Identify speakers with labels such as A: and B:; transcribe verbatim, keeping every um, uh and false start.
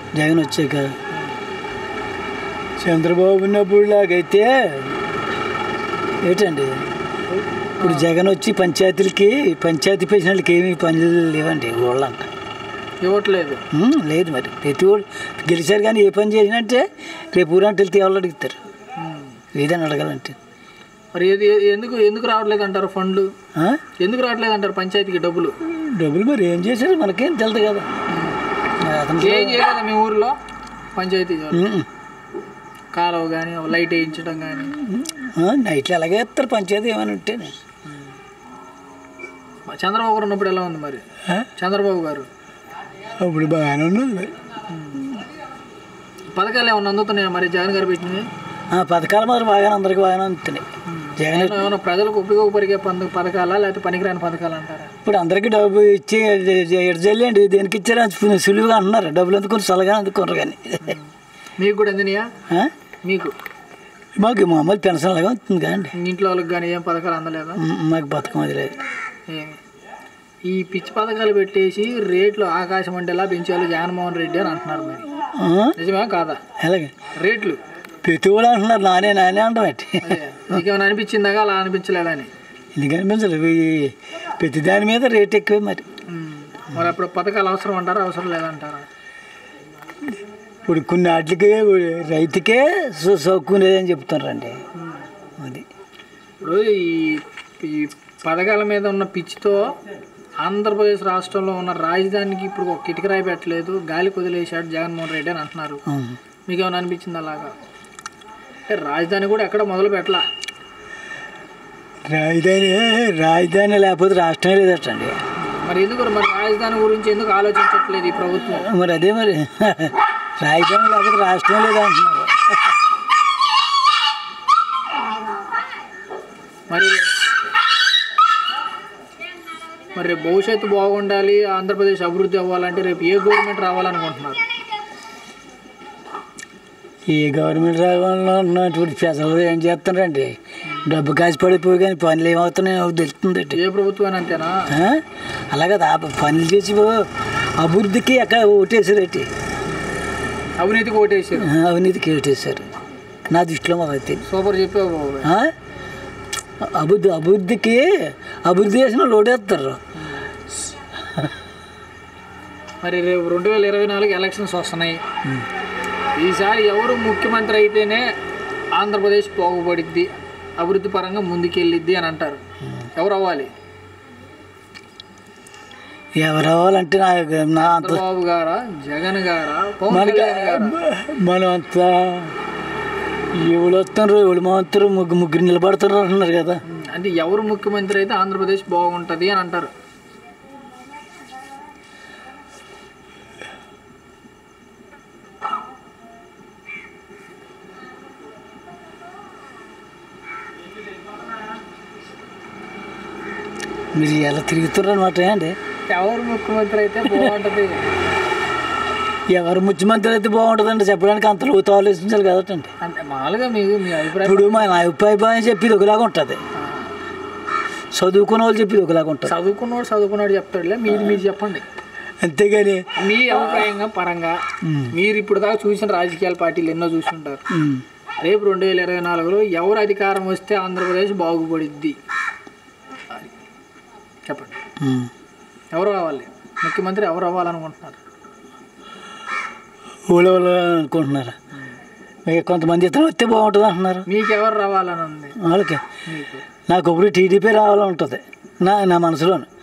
A: జగన్ వచ్చాక చంద్రబాబు ఉన్నప్పుడు లాగైతే ఏంటండి ఇప్పుడు జగన్ వచ్చి పంచాయతీలకి పంచాయతీ పెన్షన్లకి ఏమీ పనులు లేవండి ఊళ్ళంట
B: ఇవ్వట్లేదు.
A: లేదు మరి ప్రతి ఊళ్ళు గెలిచారు కానీ ఏ పని చేసినంటే రేపు ఊరంటే వెళ్తే ఎవరు అడుగుతారు ఏదైనా అడగాలంటే.
B: మరి ఏది ఎందుకు ఎందుకు రావట్లేదు అంటారు ఫండ్లు? ఎందుకు రావట్లేదు అంటారు పంచాయతీకి డబ్బులు?
A: డబ్బులు మరి ఏం చేశారు మనకేం తెలుదు కదా.
B: ఏం చేయలేదా మీ ఊర్లో పంచాయతీ కాలువ కానీ లైట్ వేయించడం కానీ?
A: నైట్లు అలాగే ఇస్తారు పంచాయతీ ఏమైనా ఉంటే.
B: చంద్రబాబు గారు ఉన్నప్పుడు ఎలా ఉంది మరి? చంద్రబాబు గారు
A: అప్పుడు బాగానే ఉన్నది మరి.
B: పథకాలు ఏమన్నా అందుతున్నాయా మరి జగన్ గారు పెట్టినవి?
A: పథకాలు మాత్రం బాగానే అందరికి బాగానే అందుతున్నాయి. జగన్
B: ఏమైనా ప్రజలకు ఉపయోగపరిగే పథకాలా లేకపోతే పనికిరాని పథకాలు అంటారా?
A: ఇప్పుడు అందరికీ డబ్బు ఇచ్చి ఎడజల్లేండి దేనికి ఇచ్చారా సులువుగా అంటున్నారు. డబ్బులు అందుకొని చల్లగా అందుకున్నారు కానీ.
B: మీకు కూడా అందినాయా? మీకు
A: మాకు మామూలు పెన్షన్ లాగా ఉంటుంది కదండి.
B: ఇంట్లో వాళ్ళకి కానీ ఏం పథకాలు అందలేదా?
A: మాకు పథకం అది లేదు.
B: ఈ పిచ్చి పథకాలు పెట్టేసి రేట్లు ఆకాశం అంటే ఎలా పెంచాలి జగన్మోహన్ రెడ్డి అని అంటున్నారు. మరి నిజమే కాదా?
A: అలాగే
B: రేట్లు
A: ప్రతి కూడా అంటున్నారు నానే నానే అంటాం.
B: నీకేమైనా అనిపించిందాగా అలా అనిపించలేదని?
A: ఎందుకు అనిపించలేదు? ప్రతి దాని మీద రేట్ ఎక్కువే మరి.
B: మరి అప్పుడు పథకాలు అవసరం అంటారా అవసరం లేదంటారా?
A: ఇప్పుడు కొన్ని వాటికి రైతుకే సౌకునేదని చెప్తున్నారండి. అది
B: ఇప్పుడు ఈ ఈ పథకాల మీద ఉన్న పిచ్చితో ఆంధ్రప్రదేశ్ రాష్ట్రంలో ఉన్న రాజధానికి ఇప్పుడు ఒక కిటికరాయి పెట్టలేదు, గాలి వదిలేశాడు జగన్మోహన్ రెడ్డి అని అంటున్నారు. మీకు ఏమైనా అనిపించింది అలాగా? రాజధాని కూడా ఎక్కడ మొదలు పెట్టలా.
A: రాజధాని రాజధాని లేకపోతే రాష్ట్రమే లేదటండి.
B: మరి ఎందుకు మరి రాజధాని గురించి ఎందుకు ఆలోచించట్లేదు ఈ ప్రభుత్వం?
A: మరి అదే మరి రాజధాని లేకపోతే రాష్ట్రమే లేదా అంటున్నారు.
B: మరి మరి రేపు భవిష్యత్తు బాగుండాలి, ఆంధ్రప్రదేశ్ అభివృద్ధి అవ్వాలంటే రేపు ఏ గవర్నమెంట్ రావాలనుకుంటున్నారు?
A: ఏ గవర్నమెంట్ రావాలన్నటువంటి ప్రజలు ఏం చేస్తున్నారండి? డబ్బు కాసి పడిపోయి కానీ పనులు ఏమవుతున్నాయో తెలుస్తుంది.
B: ఏ ప్రభుత్వం అంతేనా?
A: అలాగే పనులు చేసి అభివృద్ధికి ఎక్కడ ఓటేసారు,
B: అవినీతికి ఓటేసారు.
A: అవినీతికి ఓటేశారు నా దృష్టిలో. మాకైతే
B: సూపర్ చెప్పావు.
A: అభివృద్ధి అభివృద్ధికి అభివృద్ధి చేసిన ఓటేస్తారు.
B: మరి రేపు రెండు వేల ఇరవై నాలుగు ఎలక్షన్స్ వస్తున్నాయి. ఈసారి ఎవరు ముఖ్యమంత్రి అయితేనే ఆంధ్రప్రదేశ్ బాగుపడిద్ది, అభివృద్ధి పరంగా ముందుకెళ్ళిద్ది అని అంటారు. ఎవరు అవ్వాలి?
A: ఎవరు అవ్వాలంటే నా నా
B: చంద్రబాబు గారా జగన్ గారా పవన్ కళ్యాణ్ గారా?
A: మనం అంతా ఎవరు వస్తున్నారు ఎవరు మాత్రం ముగ్గు ముగ్గురు నిలబడుతున్నారు అంటున్నారు కదా.
B: అంటే ఎవరు ముఖ్యమంత్రి అయితే ఆంధ్రప్రదేశ్ బాగుంటుంది అని అంటారు.
A: మీరు ఎలా తిరుగుతున్నారు అనమాట అండి.
B: ఎవరు ముఖ్యమంత్రి అయితే బాగుంటుంది?
A: ఎవరు ముఖ్యమంత్రి అయితే బాగుంటుందండి చెప్పడానికి అంత లోతు ఆలోచించాలి కదండి.
B: అంటే మామూలుగా మీకు మీ అభిప్రాయం?
A: ఇప్పుడు మా అభిప్రాయం చెప్పేది ఒకలాగా ఉంటుంది, చదువుకున్న వాళ్ళు చెప్పేది ఒకలాగా ఉంటుంది.
B: చదువుకున్నవాడు చదువుకున్నాడు చెప్తాడులే, మీరు మీరు చెప్పండి.
A: అంతేగాని
B: మీ అభిప్రాయంగా పరంగా మీరు ఇప్పుడు దాకా చూసిన రాజకీయాల పార్టీలు ఎన్నో చూసి ఉంటారు. రేపు రెండు వేల ఇరవై నాలుగులో ఎవరు అధికారం వస్తే ఆంధ్రప్రదేశ్ బాగుపడిద్ది చెప్పండి. ఎవరు రావాలి ముఖ్యమంత్రి? ఎవరు అవ్వాలనుకుంటున్నారు?
A: ఊళ్ళో వాళ్ళు అనుకుంటున్నారు. కొంతమంది ఇతను వస్తే బాగుంటుంది అంటున్నారు.
B: మీకు ఎవరు రావాలని ఉంది?
A: వాళ్ళకి నాకు ఒకటి టీడీపీ రావాలని ఉంటుంది నా నా మనసులోను.